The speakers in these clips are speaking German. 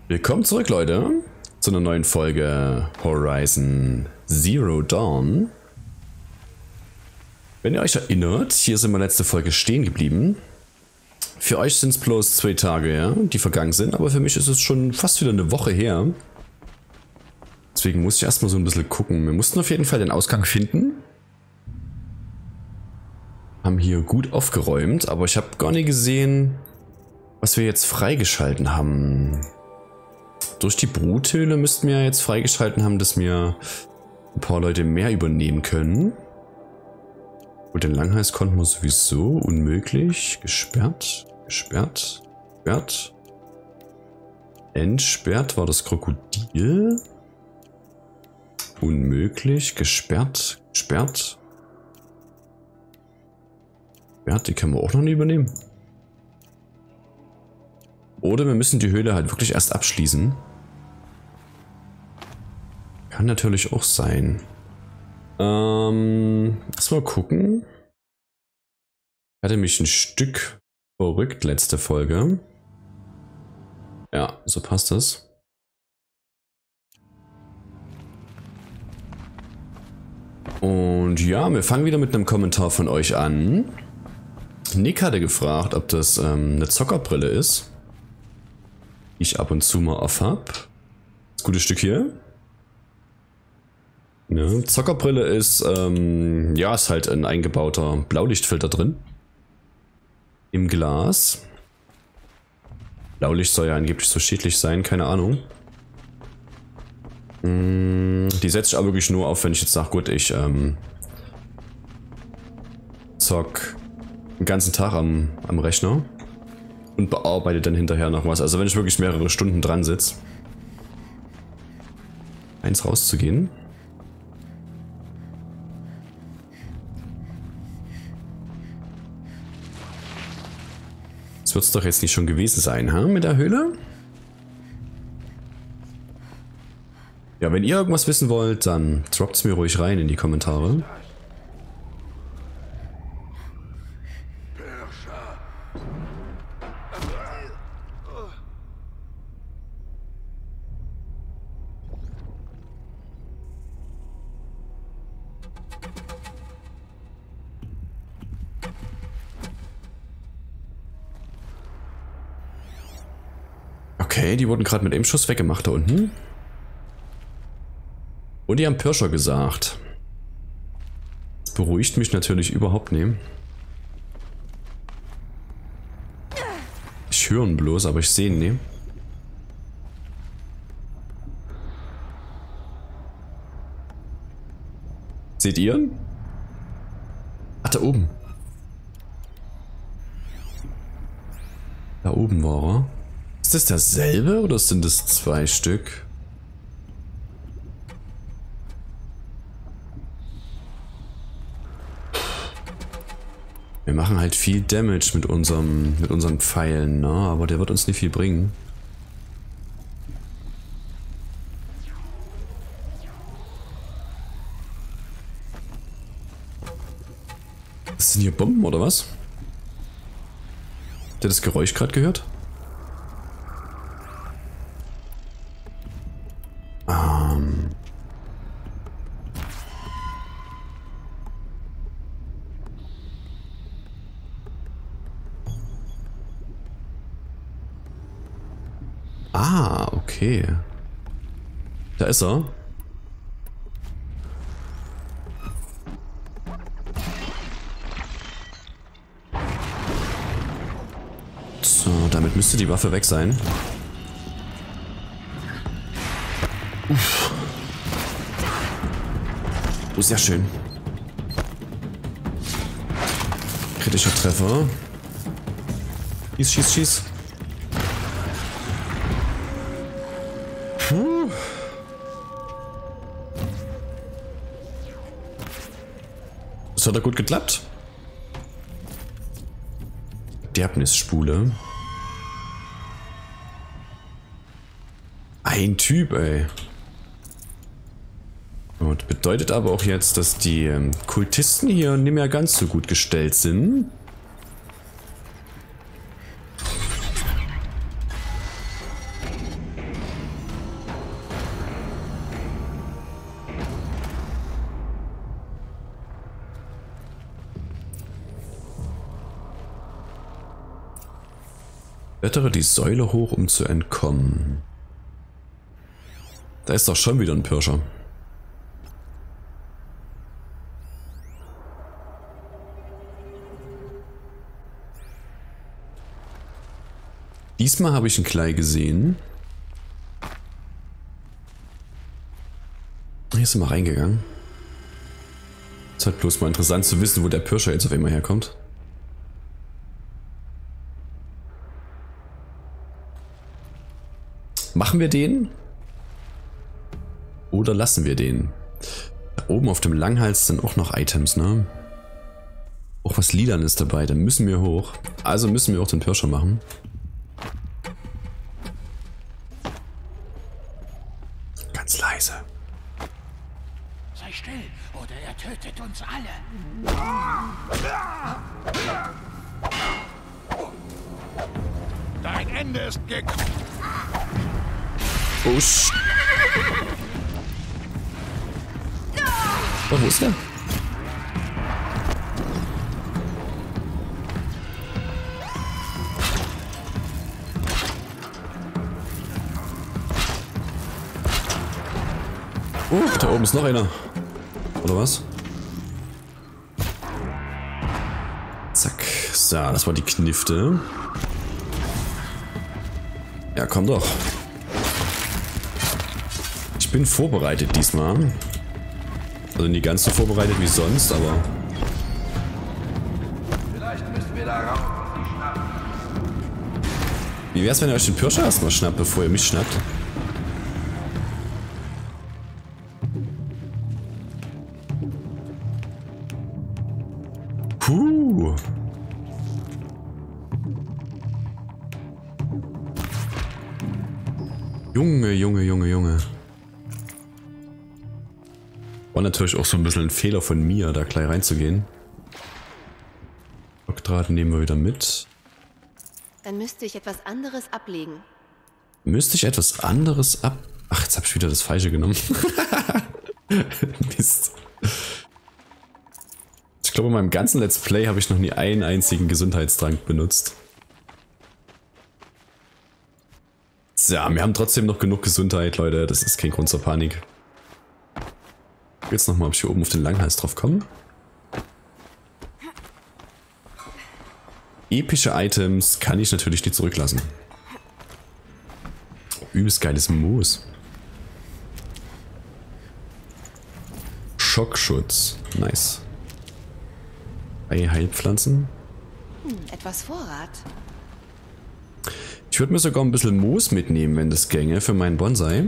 Willkommen zurück, Leute, zu einer neuen Folge Horizon Zero Dawn. Wenn ihr euch erinnert, hier sind wir letzte Folge stehen geblieben. Für euch sind es bloß 2 Tage, ja, die vergangen sind, aber für mich ist es schon fast wieder eine Woche her. Deswegen muss ich erstmal so ein bisschen gucken. Wir mussten auf jeden Fall den Ausgang finden. Haben hier gut aufgeräumt, aber ich habe gar nicht gesehen, was wir jetzt freigeschalten haben. Durch die Bruthöhle müssten wir jetzt freigeschalten haben, dass wir ein paar Leute mehr übernehmen können. Und den Langhals konnten wir sowieso unmöglich. Gesperrt, gesperrt, gesperrt. Entsperrt war das Krokodil. Unmöglich, gesperrt, gesperrt. Gesperrt, die können wir auch noch nicht übernehmen. Oder wir müssen die Höhle halt wirklich erst abschließen. Kann natürlich auch sein. Lass mal gucken. Ich hatte mich ein Stück verrückt letzte Folge. Ja, so passt das. Und ja, wir fangen wieder mit einem Kommentar von euch an. Nick hatte gefragt, ob das eine Zockerbrille ist, die ich ab und zu mal auf habe. Das gute Stück hier. Ja, Zockerbrille ist, ja, ist halt ein eingebauter Blaulichtfilter drin. Im Glas. Blaulicht soll ja angeblich so schädlich sein, keine Ahnung. Die setze ich aber wirklich nur auf, wenn ich jetzt sage, gut, ich zock den ganzen Tag am Rechner und bearbeite dann hinterher noch was. Also wenn ich wirklich mehrere Stunden dran sitze. Eins rauszugehen. Das wird es doch jetzt nicht schon gewesen sein, ha, mit der Höhle? Ja, wenn ihr irgendwas wissen wollt, dann droppt es mir ruhig rein in die Kommentare. Okay, die wurden gerade mit einem Schuss weggemacht da unten. Und die haben Pirscher gesagt. Das beruhigt mich natürlich überhaupt nicht. Ich höre ihn bloß, aber ich sehe ihn nicht. Seht ihr ihn? Ach, da oben. Da oben war er. Ist das dasselbe oder sind es 2 Stück? Wir machen halt viel Damage mit unseren Pfeilen, ne? Aber der wird uns nicht viel bringen. Das sind hier Bomben oder was? Habt ihr das Geräusch gerade gehört? Ah, okay. Da ist er. So, damit müsste die Waffe weg sein. Uff. Oh, sehr schön. Kritischer Treffer. Schieß, schieß, schieß. Puh. Das hat doch gut geklappt. Derbnisspule. Ein Typ, ey. Und bedeutet aber auch jetzt, dass die Kultisten hier nicht mehr ganz so gut gestellt sind. Klettere die Säule hoch, um zu entkommen. Da ist doch schon wieder ein Pirscher. Diesmal habe ich einen Klei gesehen. Hier sind wir reingegangen. Es ist halt bloß mal interessant zu wissen, wo der Pirscher jetzt auf einmal herkommt. Machen wir den? Oder lassen wir den? Da oben auf dem Langhals sind auch noch Items, ne? Auch was Lilanes dabei, da müssen wir hoch. Also müssen wir auch den Pirscher machen. Ganz leise. Sei still, oder er tötet uns alle. Dein Ende ist gekommen. Oh, oh, wo ist der? Da oben ist noch einer. Oder was? Zack. So, das war die Knifte. Ja, komm doch. Ich bin vorbereitet diesmal. Also nicht ganz so vorbereitet wie sonst, aber... Vielleicht müssen wir da raus und sie schnappen. Wie wär's, wenn ihr euch den Pirscher erstmal schnappt, bevor ihr mich schnappt? Puh. Junge, Junge, Junge, Junge. War natürlich auch so ein bisschen ein Fehler von mir, da gleich reinzugehen. Blockdraht nehmen wir wieder mit. Dann müsste ich etwas anderes ablegen. Müsste ich etwas anderes ab... Ach, jetzt habe ich wieder das Falsche genommen. Mist. Ich glaube, in meinem ganzen Let's Play habe ich noch nie einen einzigen Gesundheitstrank benutzt. So, wir haben trotzdem noch genug Gesundheit, Leute. Das ist kein Grund zur Panik. Jetzt nochmal, ob ich hier oben auf den Langhals drauf komme. Epische Items kann ich natürlich nicht zurücklassen. Übelst geiles Moos. Schockschutz. Nice. Heilpflanzen. Etwas Vorrat. Ich würde mir sogar ein bisschen Moos mitnehmen, wenn das gänge, für meinen Bonsai.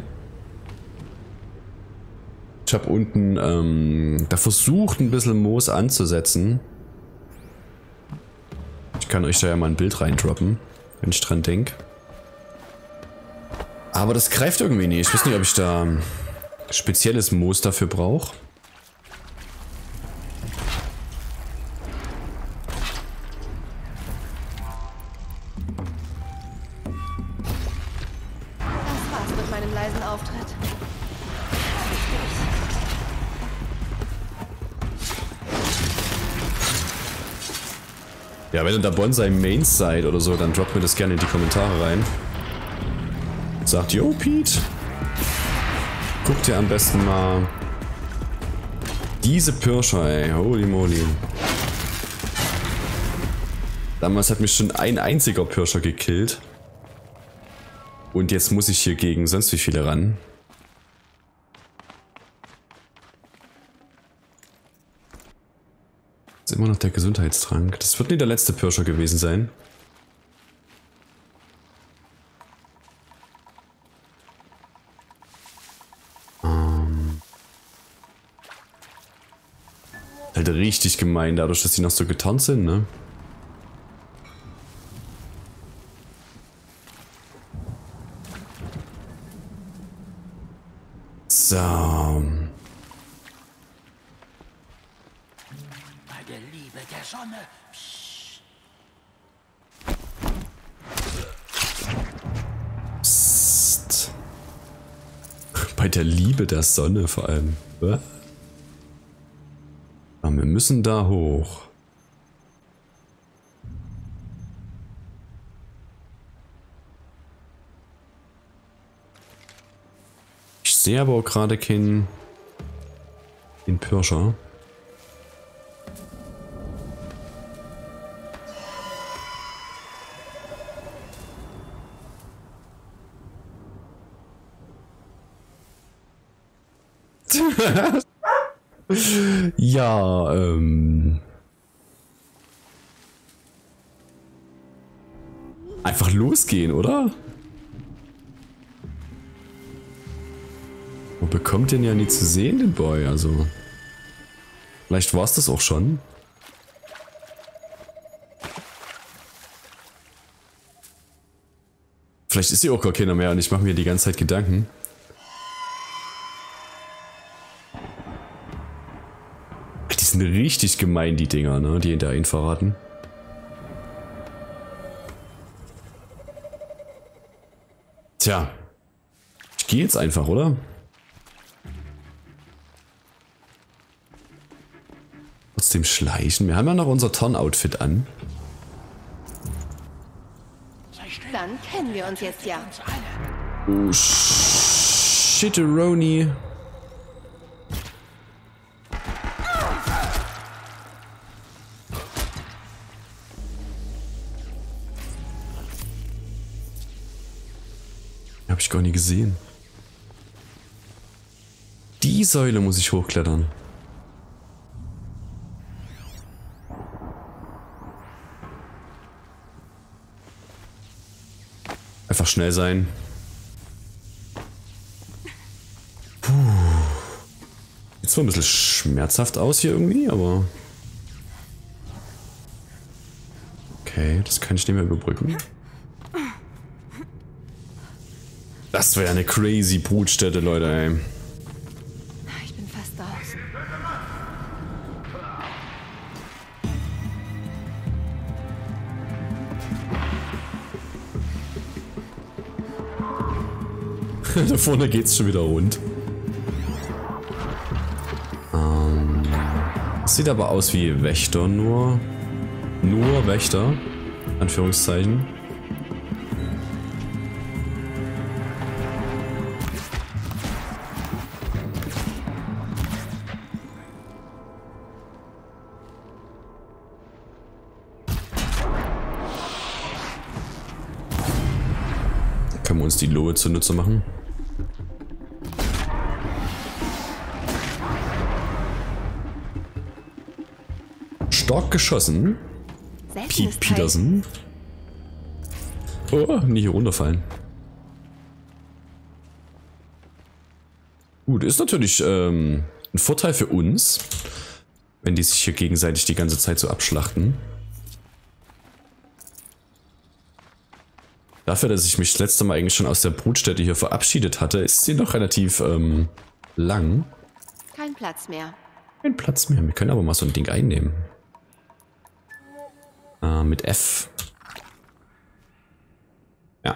Ich habe unten da versucht, ein bisschen Moos anzusetzen. Ich kann euch da ja mal ein Bild reindroppen, wenn ich dran denke. Aber das greift irgendwie nicht. Ich weiß nicht, ob ich da spezielles Moos dafür brauche. Das war's mit meinem leisen Auftritt. Ja, wenn ihr da Bonsai Mains seid oder so, dann droppt mir das gerne in die Kommentare rein. Sagt, yo Pete, guckt ihr am besten mal diese Pirscher, ey, holy moly. Damals hat mich schon ein einziger Pirscher gekillt. Und jetzt muss ich hier gegen sonst wie viele ran. Das ist immer noch der Gesundheitstrank. Das wird nicht der letzte Pirscher gewesen sein. Halt richtig gemein, dadurch, dass die noch so getarnt sind, ne? So. Bei der Liebe der Sonne. Psst. Bei der Liebe der Sonne vor allem. Was? Aber wir müssen da hoch. sehe aber auch gerade keinen Pirscher. Ja, einfach losgehen, oder? Man bekommt den ja nie zu sehen, den Boy, also. Vielleicht war es das auch schon. Vielleicht ist hier auch gar keiner mehr und ich mache mir die ganze Zeit Gedanken. Die sind richtig gemein, die Dinger, ne, die hinter ihn verraten. Tja. Ich gehe jetzt einfach, oder? Trotzdem schleichen. Wir haben ja noch unser Ton-Outfit an. Dann kennen wir uns jetzt ja. Oh, Shitteroni. Hab ich gar nie gesehen. Die Säule muss ich hochklettern. Einfach schnell sein. Puh. Sieht zwar ein bisschen schmerzhaft aus hier irgendwie, aber... Okay, das kann ich nicht mehr überbrücken. Das wäre eine crazy Brutstätte, Leute, ey. Ich bin fast draußen. Da vorne geht's schon wieder rund. Sieht aber aus wie Wächter, nur Wächter, Anführungszeichen. Da können wir uns die Lohe zunutze machen. Stark geschossen. Pete Peterson. Oh, nie hier runterfallen. Gut, ist natürlich ein Vorteil für uns, wenn die sich hier gegenseitig die ganze Zeit so abschlachten. Dafür, dass ich mich das letzte Mal eigentlich schon aus der Brutstätte hier verabschiedet hatte, ist sie noch relativ lang. Kein Platz mehr. Kein Platz mehr. Wir können aber mal so ein Ding einnehmen. Mit F. Ja.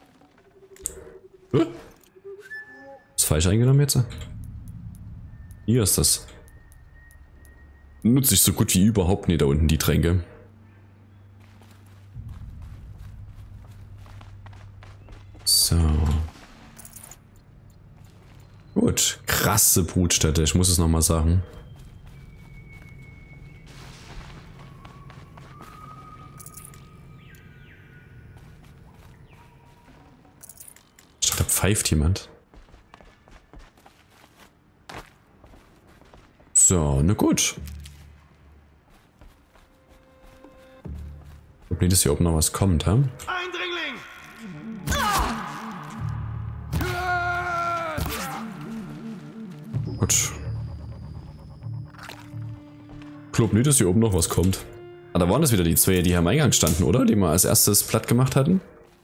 Ist falsch eingenommen jetzt? Hier ist das. Nutze ich so gut wie überhaupt nicht da unten die Tränke. So. Gut. Krasse Brutstätte, ich muss es nochmal sagen. Da pfeift jemand. So, na gut. Ich glaube nicht, dass hier oben noch was kommt, ha? Eindringling! Gut. Ich glaube nicht, dass hier oben noch was kommt. Ah, da waren das wieder die zwei, die hier am Eingang standen, oder? Die wir als erstes platt gemacht hatten.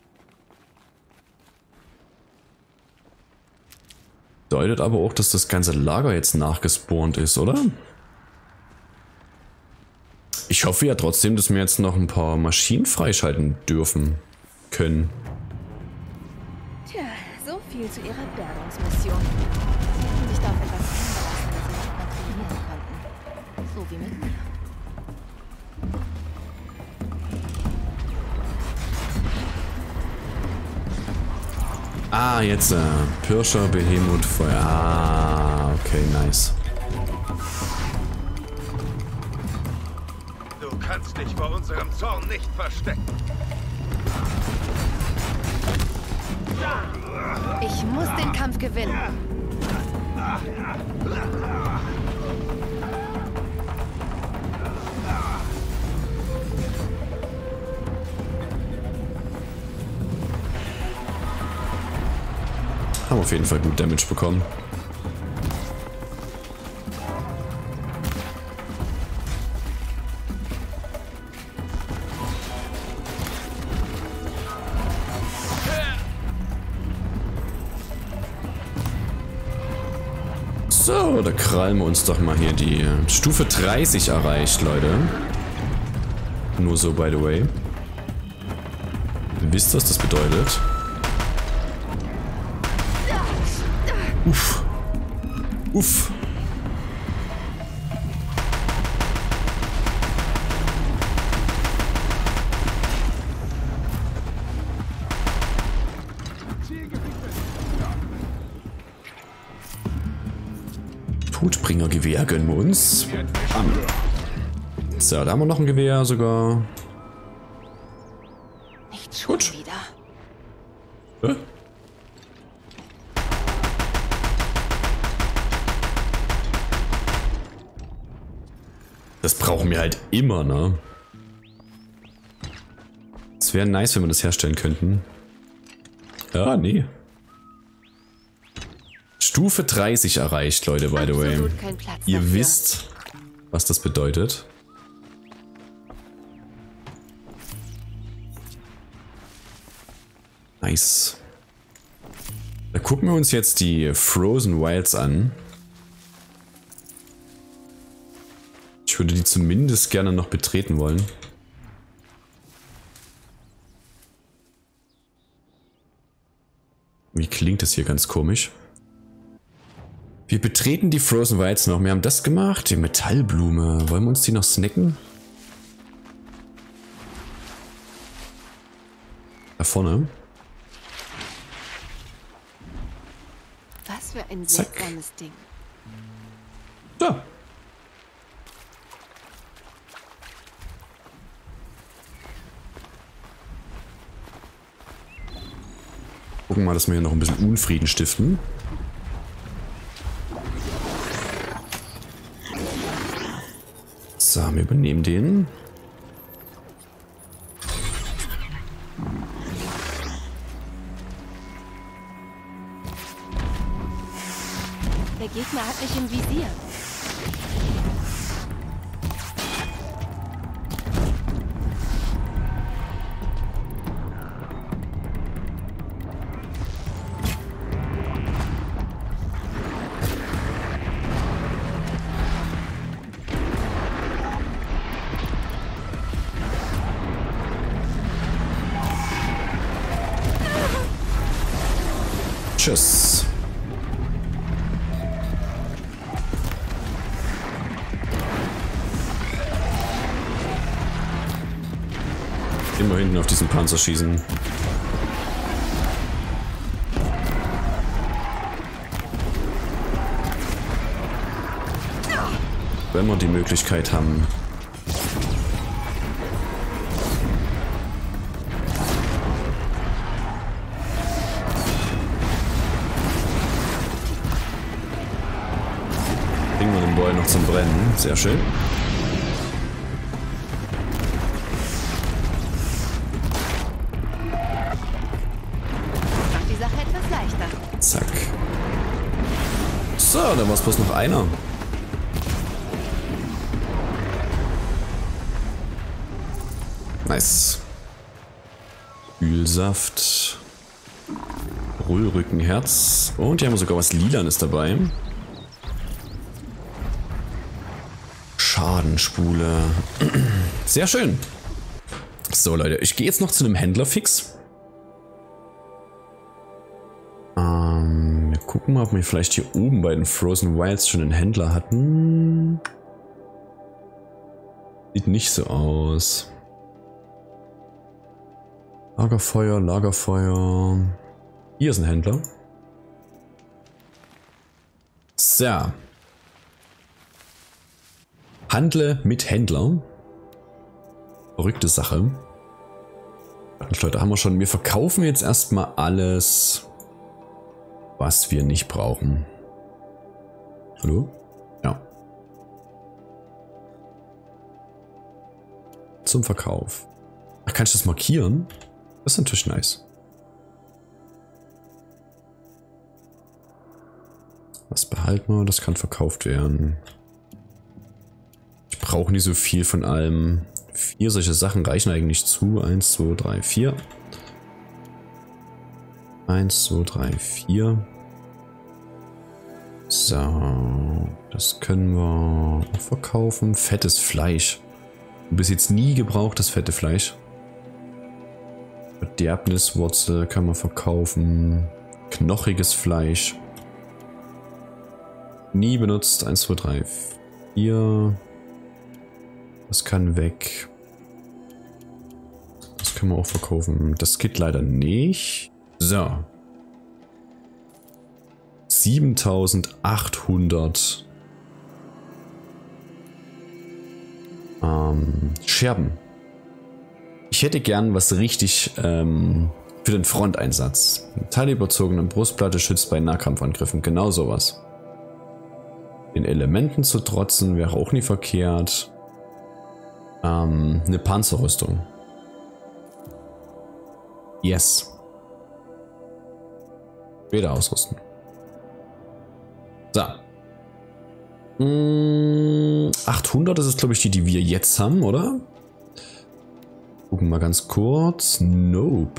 Bedeutet aber auch, dass das ganze Lager jetzt nachgespawnt ist, oder? Ich hoffe ja trotzdem, dass wir jetzt noch ein paar Maschinen freischalten dürfen können. Tja, so viel zu ihrer Bergungsmission. Sie hätten sich da auf etwas eingelassen, das sie nicht kontrollieren konnten. So wie mit mir. Ah, jetzt Pirscher, Behemoth, Feuer. Ah, okay, nice. Du kannst dich vor unserem Zorn nicht verstecken. Ich muss den Kampf gewinnen. Haben auf jeden Fall gut Damage bekommen. So, da krallen wir uns doch mal hier die Stufe 30 erreicht, Leute. Nur so, by the way. Ihr wisst, was das bedeutet. Uff. Uff. Todbringergewehr gönnen wir uns. So, da haben wir noch ein Gewehr sogar. Nicht schon Gut. wieder. Hä? Das brauchen wir halt immer, ne? Es wäre nice, wenn wir das herstellen könnten. Ja, nee. Stufe 30 erreicht, Leute, by the way. Absolut kein Platz Ihr dafür. wisst, was das bedeutet. Nice. Da gucken wir uns jetzt die Frozen Wilds an. Ich würde die zumindest gerne noch betreten wollen. Wie klingt das hier ganz komisch? Wir betreten die Frozen Wilds noch. Wir haben das gemacht. Die Metallblume. Wollen wir uns die noch snacken? Da vorne. Was für ein Zack. seltsames Ding. Da. Gucken mal, dass wir hier noch ein bisschen Unfrieden stiften. So, wir übernehmen den. Der Gegner hat mich im Visier. Tschüss. Immer hinten auf diesen Panzer schießen. Wenn wir die Möglichkeit haben. Bringen wir den Boy noch zum Brennen. Sehr schön. Macht die Sache etwas leichter. Zack. So, dann war es bloß noch einer. Nice. Ölsaft. Brüllrückenherz. Und hier haben wir sogar was Lilanes dabei. Schadenspule. Sehr schön. So, Leute, ich gehe jetzt noch zu einem Händlerfix. Wir gucken mal, ob wir vielleicht hier oben bei den Frozen Wilds schon einen Händler hatten. Sieht nicht so aus. Lagerfeuer, Lagerfeuer. Hier ist ein Händler. So. Handle mit Händler. Verrückte Sache. Leute, haben wir schon. Wir verkaufen jetzt erstmal alles, was wir nicht brauchen. Hallo? Ja. Zum Verkauf. Ach, kann ich das markieren? Das ist natürlich nice. Was behalten wir? Das kann verkauft werden. Ich brauche nicht so viel von allem. 4 solche Sachen reichen eigentlich zu. 1, 2, 3, 4. 1, 2, 3, 4. So. Das können wir verkaufen. Fettes Fleisch. Bis jetzt nie gebrauchtes fette Fleisch. Verderbniswurzel kann man verkaufen. Knochiges Fleisch. Nie benutzt. 1, 2, 3, 4. Das kann weg. Das können wir auch verkaufen. Das geht leider nicht. So. 7800 Scherben. Ich hätte gern was richtig für den Fronteinsatz. Metallüberzogene Brustplatte schützt bei Nahkampfangriffen. Genau sowas. Den Elementen zu trotzen wäre auch nie verkehrt. Eine Panzerrüstung. Yes. Später ausrüsten. So. 800, das ist glaube ich die wir jetzt haben, oder? Gucken wir ganz kurz. Nope.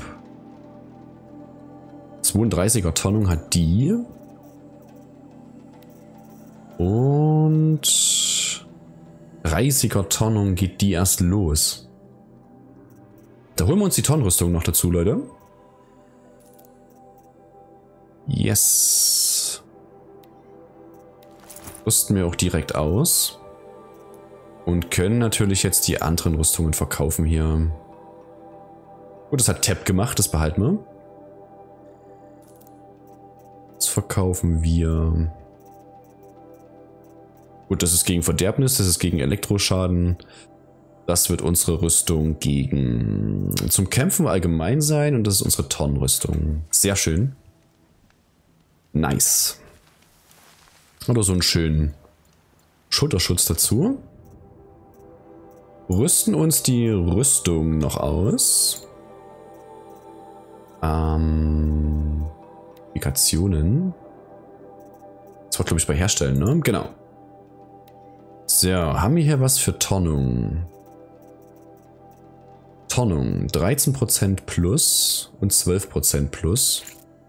32er Tonnung hat die. Und 30er Tonnung geht die erst los. Da holen wir uns die Tonnenrüstung noch dazu, Leute. Yes. Rüsten wir auch direkt aus. Und können natürlich jetzt die anderen Rüstungen verkaufen hier. Gut, das hat Tab gemacht, das behalten wir. Das verkaufen wir. Gut, das ist gegen Verderbnis, das ist gegen Elektroschaden. Das wird unsere Rüstung gegen zum Kämpfen allgemein sein und das ist unsere Tonnenrüstung. Sehr schön. Nice. Oder so einen schönen Schulterschutz dazu. Rüsten uns die Rüstung noch aus. Applikationen. Das war glaube ich bei Herstellen, ne? Genau. So, haben wir hier was für Tonnung? Tonnung, 13% plus und 12% plus.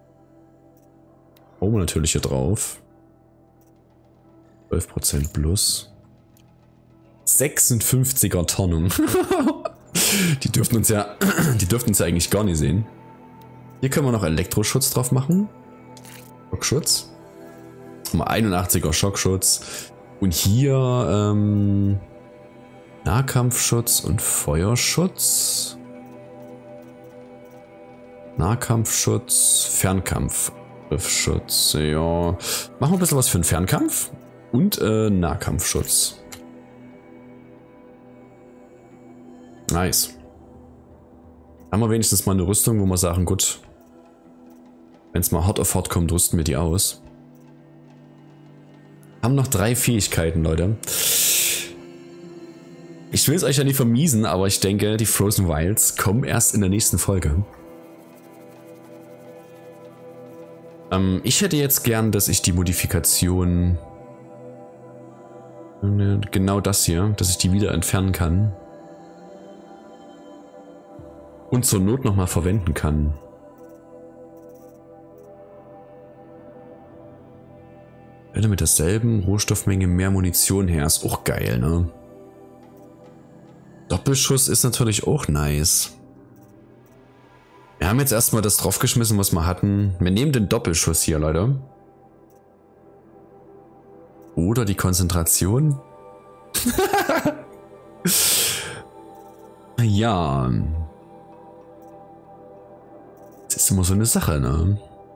Hauen wir natürlich hier drauf. 12% plus. 56er Tonnung. Die dürften uns ja eigentlich gar nicht sehen. Hier können wir noch Elektroschutz drauf machen. Schockschutz. 81er Schockschutz. Und hier Nahkampfschutz und Feuerschutz. Nahkampfschutz, Fernkampfschutz. Ja. Machen wir ein bisschen was für den Fernkampf. Und Nahkampfschutz. Nice. Haben wir wenigstens mal eine Rüstung, wo wir sagen, gut, wenn es mal hart auf hart kommt, rüsten wir die aus. Haben noch 3 Fähigkeiten, Leute. Ich will es euch ja nicht vermiesen, aber ich denke, die Frozen Wilds kommen erst in der nächsten Folge. Ich hätte jetzt gern, dass ich die Modifikation, genau das hier, dass ich die wieder entfernen kann. Und zur Not nochmal verwenden kann. Werde mit derselben Rohstoffmenge mehr Munition her. Ist auch geil, ne? Doppelschuss ist natürlich auch nice. Wir haben jetzt erstmal das draufgeschmissen, was wir hatten. Wir nehmen den Doppelschuss hier, Leute. Oder die Konzentration. Ja. Das ist immer so eine Sache, ne?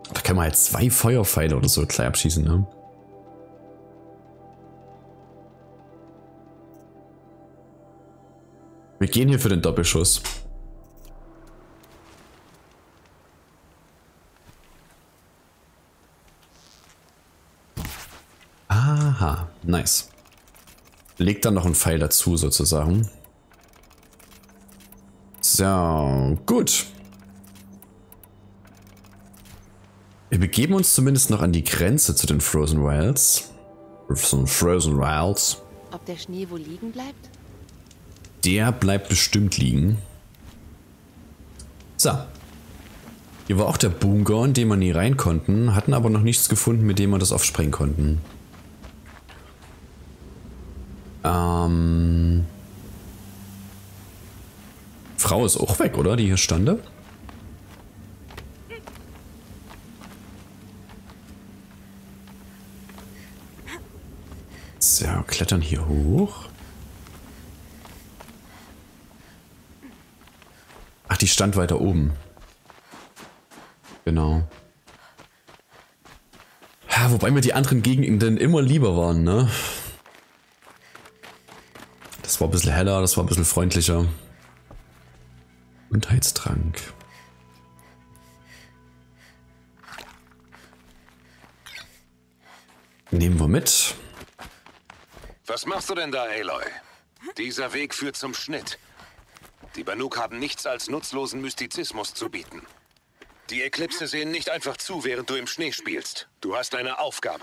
Da kann man halt 2 Feuerpfeile oder so gleich abschießen, ne? Wir gehen hier für den Doppelschuss. Aha, nice. Legt dann noch einen Pfeil dazu sozusagen. So, gut. Wir begeben uns zumindest noch an die Grenze zu den Frozen Wilds. Frozen Wilds. Ob der Schnee wohl liegen bleibt? Der bleibt bestimmt liegen. So. Hier war auch der Bunker, in den wir nie rein konnten, hatten aber noch nichts gefunden, mit dem wir das aufsprengen konnten. Frau ist auch weg, oder? Die hier stande. So, klettern hier hoch. Ach, die stand weiter oben. Genau. Ja, wobei mir die anderen Gegenden immer lieber waren, ne? Das war ein bisschen heller, das war ein bisschen freundlicher. Gesundheitstrank. Nehmen wir mit. Was machst du denn da, Aloy? Dieser Weg führt zum Schnitt. Die Banuk haben nichts als nutzlosen Mystizismus zu bieten. Die Eklipse sehen nicht einfach zu, während du im Schnee spielst. Du hast eine Aufgabe.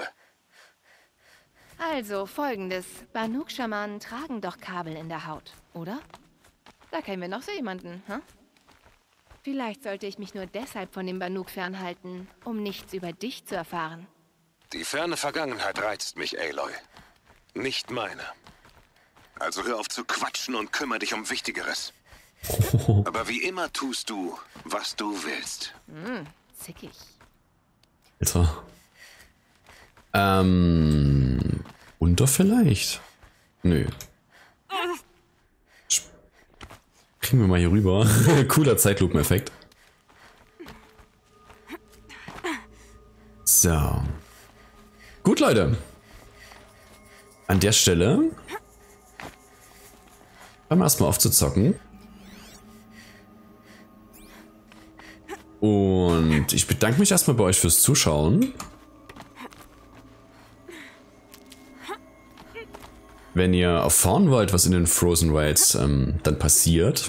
Also, Folgendes. Banuk-Schamanen tragen doch Kabel in der Haut, oder? Da kennen wir noch so jemanden, hm? Vielleicht sollte ich mich nur deshalb von dem Banuk fernhalten, um nichts über dich zu erfahren. Die ferne Vergangenheit reizt mich, Aloy. Nicht meine. Also hör auf zu quatschen und kümmere dich um Wichtigeres. Aber wie immer tust du, was du willst. Zickig. Alter. Unter vielleicht? Nö. Kriegen wir mal hier rüber. Cooler Zeitlupeneffekt. So. Gut, Leute. An der Stelle hören wir erstmal auf zu zocken. Und ich bedanke mich erstmal bei euch fürs Zuschauen. Wenn ihr erfahren wollt, was in den Frozen Wilds dann passiert,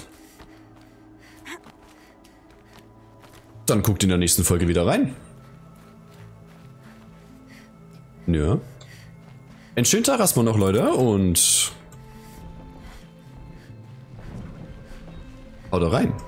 dann guckt in der nächsten Folge wieder rein. Ja. Einen schönen Tag erstmal noch, Leute, und haut rein.